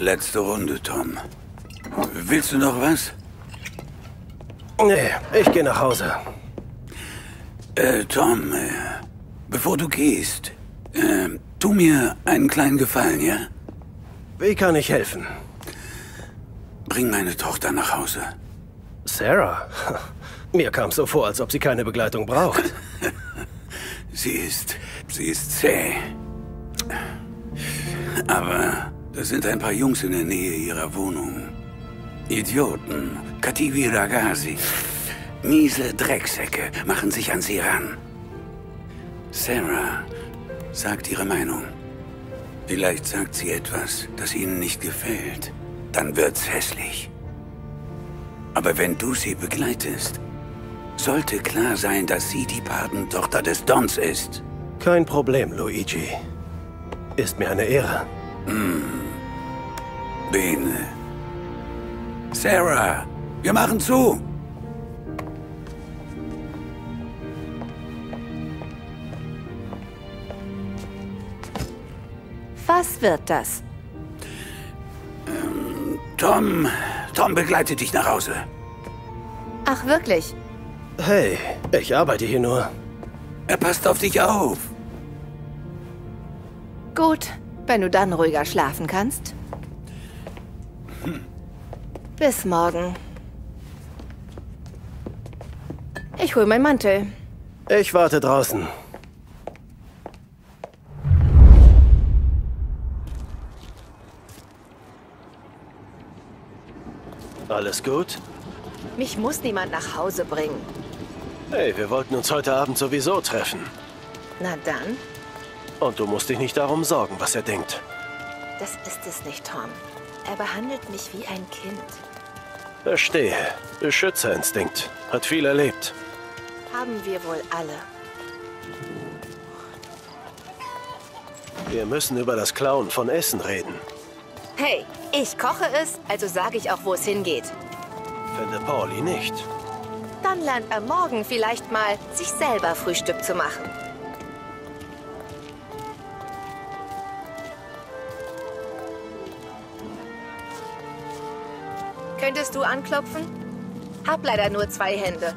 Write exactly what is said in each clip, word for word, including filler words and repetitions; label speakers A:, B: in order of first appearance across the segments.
A: Letzte Runde, Tom. Willst du noch was?
B: Nee, ich gehe nach Hause.
A: Äh, Tom, äh, bevor du gehst, äh, tu mir einen kleinen Gefallen, ja?
B: Wie kann ich helfen?
A: Bring meine Tochter nach Hause.
B: Sarah? Mir kam so vor, als ob sie keine Begleitung braucht.
A: Sie ist... sie ist zäh. Aber da sind ein paar Jungs in der Nähe ihrer Wohnung. Idioten, Kativi Ragasi. Miese Drecksäcke machen sich an sie ran. Sarah sagt ihre Meinung. Vielleicht sagt sie etwas, das ihnen nicht gefällt. Dann wird's hässlich. Aber wenn du sie begleitest, sollte klar sein, dass sie die Patentochter des Dons ist.
B: Kein Problem, Luigi. Ist mir eine Ehre.
A: Hm. Bene. Sarah, wir machen zu.
C: Was wird das?
A: Ähm, Tom, Tom begleitet dich nach Hause.
C: Ach, wirklich?
B: Hey, ich arbeite hier nur.
A: Er passt auf dich auf.
C: Gut, wenn du dann ruhiger schlafen kannst.
A: Hm.
C: Bis morgen. Ich hol meinen Mantel.
B: Ich warte draußen. Alles gut?
C: Mich muss niemand nach Hause bringen.
B: Hey, wir wollten uns heute Abend sowieso treffen.
C: Na dann.
B: Und du musst dich nicht darum sorgen, was er denkt.
C: Das ist es nicht, Tom. Er behandelt mich wie ein Kind.
B: Verstehe. Beschützerinstinkt. Hat viel erlebt.
C: Haben wir wohl alle.
B: Wir müssen über das Klauen von Essen reden.
C: Hey, ich koche es, also sage ich auch, wo es hingeht.
B: Finde Pauli nicht.
C: Dann lernt er morgen vielleicht mal, sich selber Frühstück zu machen. Könntest du anklopfen? Hab leider nur zwei Hände.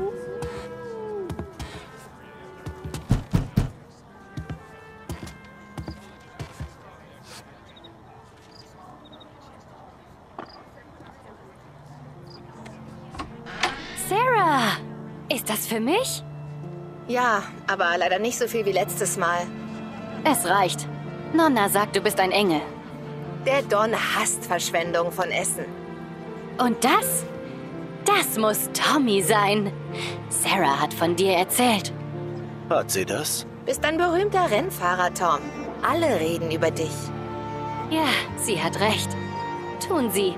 D: Sarah! Ist das für mich?
C: Ja, aber leider nicht so viel wie letztes Mal.
D: Es reicht. Nonna sagt, du bist ein Engel.
C: Der Don hasst Verschwendung von Essen.
D: Und das? Das muss Tommy sein. Sarah hat von dir erzählt.
B: Hat sie das?
C: Bist ein berühmter Rennfahrer, Tom. Alle reden über dich.
D: Ja, sie hat recht. Tun sie.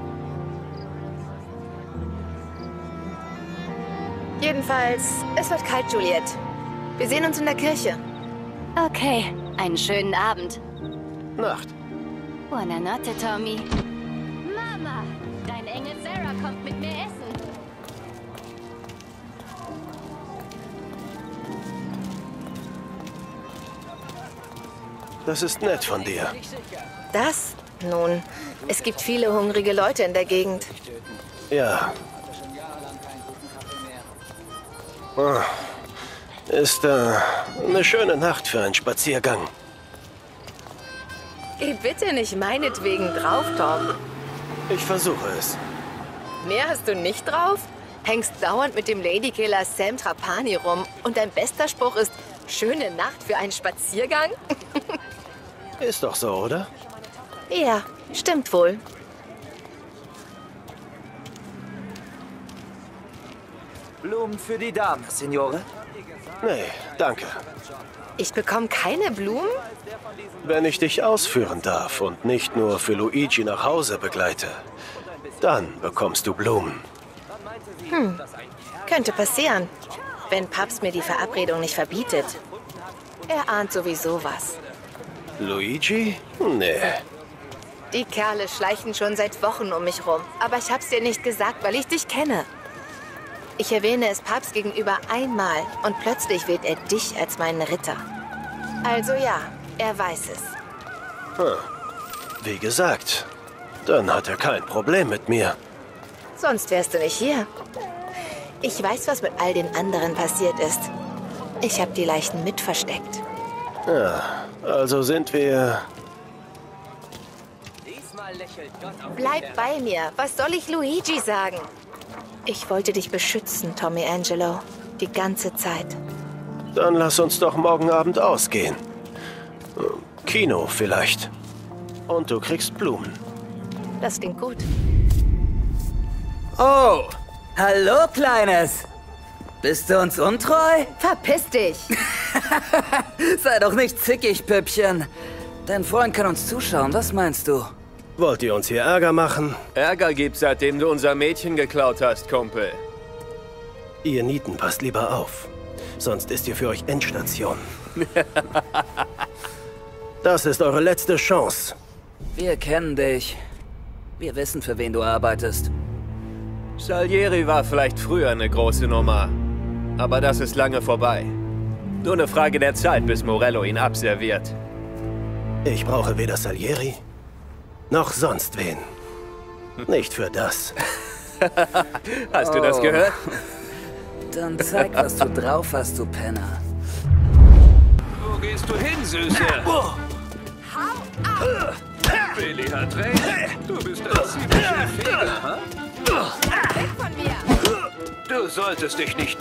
C: Jedenfalls, es wird kalt, Juliette. Wir sehen uns in der Kirche.
D: Okay, einen schönen Abend.
B: Nacht.
D: Buonanotte, Tommy. Mama, dein Engel Sarah kommt mit mir essen.
B: Das ist nett von dir.
C: Das? Nun, es gibt viele hungrige Leute in der Gegend.
B: Ja. Oh. Ist äh, eine schöne Nacht für einen Spaziergang.
C: Geh bitte nicht meinetwegen drauf, Tom.
B: Ich versuche es.
C: Mehr hast du nicht drauf? Hängst dauernd mit dem Ladykiller Sam Trapani rum und dein bester Spruch ist, schöne Nacht für einen Spaziergang?
B: Ist doch so, oder?
C: Ja, stimmt wohl.
E: Blumen für die Dame, Signore?
B: Nee, danke.
C: Ich bekomme keine Blumen?
B: Wenn ich dich ausführen darf und nicht nur für Luigi nach Hause begleite, dann bekommst du Blumen.
C: Hm, könnte passieren, wenn Papst mir die Verabredung nicht verbietet. Er ahnt sowieso was.
B: Luigi? Nee.
C: Die Kerle schleichen schon seit Wochen um mich rum, aber ich hab's dir nicht gesagt, weil ich dich kenne. Ich erwähne es Papst gegenüber einmal und plötzlich wählt er dich als meinen Ritter. Also ja, er weiß es.
B: Hm. Wie gesagt, Dann hat er kein Problem mit mir.
C: Sonst wärst du nicht hier. Ich weiß, was mit all den anderen passiert ist. Ich habe die Leichen mit versteckt.
B: Ja, also sind wir...
C: Bleib bei mir. Was soll ich Luigi sagen? Ich wollte dich beschützen, Tommy Angelo. Die ganze Zeit.
B: Dann lass uns doch morgen Abend ausgehen. Kino vielleicht. Und du kriegst Blumen.
C: Das klingt gut.
E: Oh, hallo, Kleines. Bist du uns untreu?
C: Verpiss dich!
E: Sei doch nicht zickig, Püppchen. Dein Freund kann uns zuschauen, was meinst du?
B: Wollt ihr uns hier Ärger machen?
F: Ärger gibt's, seitdem du unser Mädchen geklaut hast, Kumpel.
B: Ihr Nieten, passt lieber auf. Sonst ist hier für euch Endstation. Das ist eure letzte Chance.
E: Wir kennen dich. Wir wissen, für wen du arbeitest.
F: Salieri war vielleicht früher eine große Nummer. Aber das ist lange vorbei. Nur eine Frage der Zeit, bis Morello ihn abserviert.
B: Ich brauche weder Salieri, noch sonst wen. Nicht für das.
F: Hast du das gehört?
E: Dann zeig, was du drauf hast, du Penner.
G: Wo gehst du hin, Süße?
C: Hau ab!
G: Billy hat recht. Du bist ein ziemlicher Feger, ha?
C: Weg von mir!
G: Du solltest dich nicht...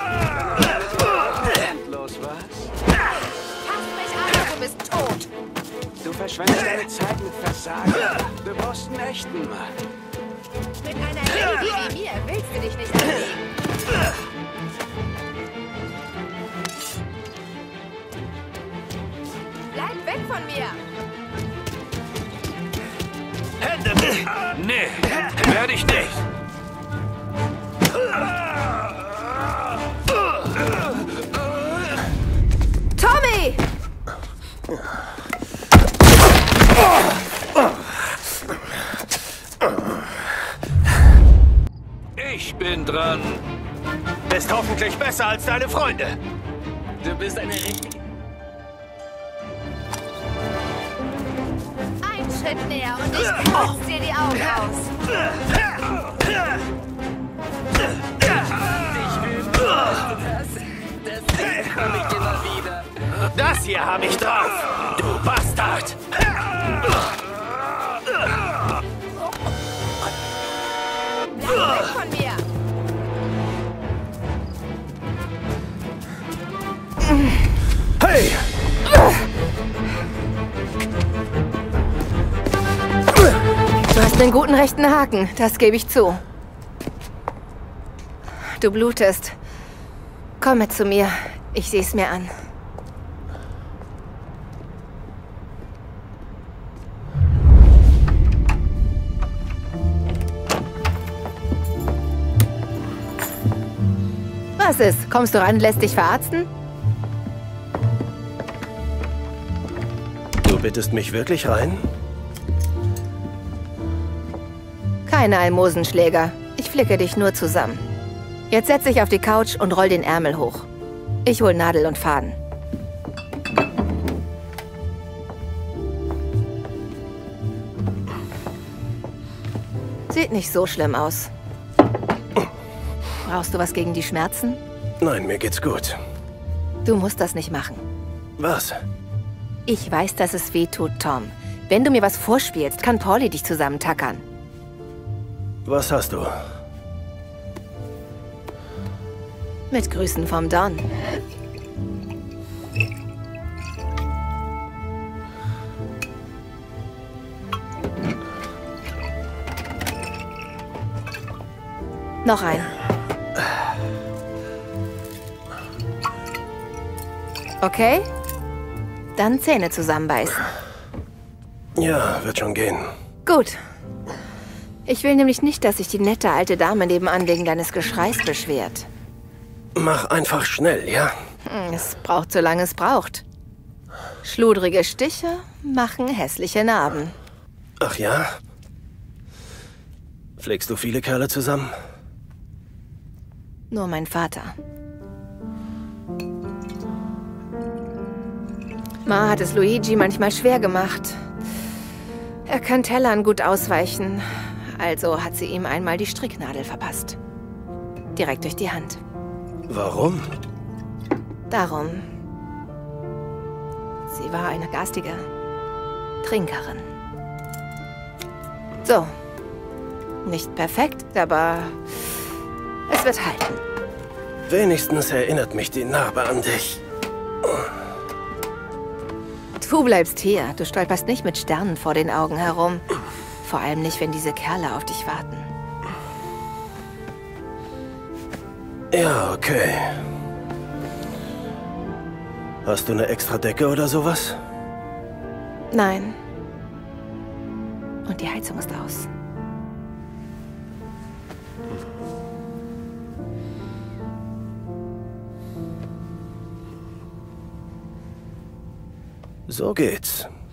G: Endlos, was?
C: Fass mich an, du bist tot!
G: Du verschwendest deine Zeit mit Versagen. Du brauchst einen echten Mann.
C: Mit einer Lady wie mir willst du dich nicht anlegen. Bleib weg von mir!
G: Hände weg! Nee, werde ich nicht.
C: Tommy!
G: Ich bin dran.
B: Bist hoffentlich besser als deine Freunde.
G: Du bist eine richtige...
C: Ein Schritt näher und ich kratze dir die Augen aus.
B: Das hier habe ich drauf, du Bastard!
C: Bleib weg von mir!
B: Hey!
C: Du hast einen guten rechten Haken, das gebe ich zu. Du blutest. Komm mit zu mir, ich sehe es mir an. Was ist? Kommst du ran, lässt dich verarzten?
B: Du bittest mich wirklich rein?
C: Keine Almosenschläger. Ich flicke dich nur zusammen. Jetzt setz dich auf die Couch und roll den Ärmel hoch. Ich hol Nadel und Faden. Sieht nicht so schlimm aus. Brauchst du was gegen die Schmerzen?
B: Nein, mir geht's gut.
C: Du musst das nicht machen.
B: Was?
C: Ich weiß, dass es weh tut, Tom. Wenn du mir was vorspielst, kann Paulie dich zusammentackern.
B: Was hast du?
C: Mit Grüßen vom Don. Noch ein. Okay? Dann Zähne zusammenbeißen.
B: Ja, wird schon gehen.
C: Gut. Ich will nämlich nicht, dass sich die nette alte Dame nebenan wegen deines Geschreis beschwert.
B: Mach einfach schnell, ja?
C: Es braucht, solange es braucht. Schludrige Stiche machen hässliche Narben.
B: Ach ja? Pflegst du viele Kerle zusammen?
C: Nur mein Vater. Ma hat es Luigi manchmal schwer gemacht. Er kann Tellern gut ausweichen, also hat sie ihm einmal die Stricknadel verpasst. Direkt durch die Hand.
B: Warum?
C: Darum. Sie war eine garstige Trinkerin. So. Nicht perfekt, aber es wird halten.
B: Wenigstens erinnert mich die Narbe an dich.
C: Du bleibst hier. Du stolperst nicht mit Sternen vor den Augen herum. Vor allem nicht, wenn diese Kerle auf dich warten.
B: Ja, okay. Hast du eine extra Decke oder sowas?
C: Nein. Und die Heizung ist aus.
B: So geht's.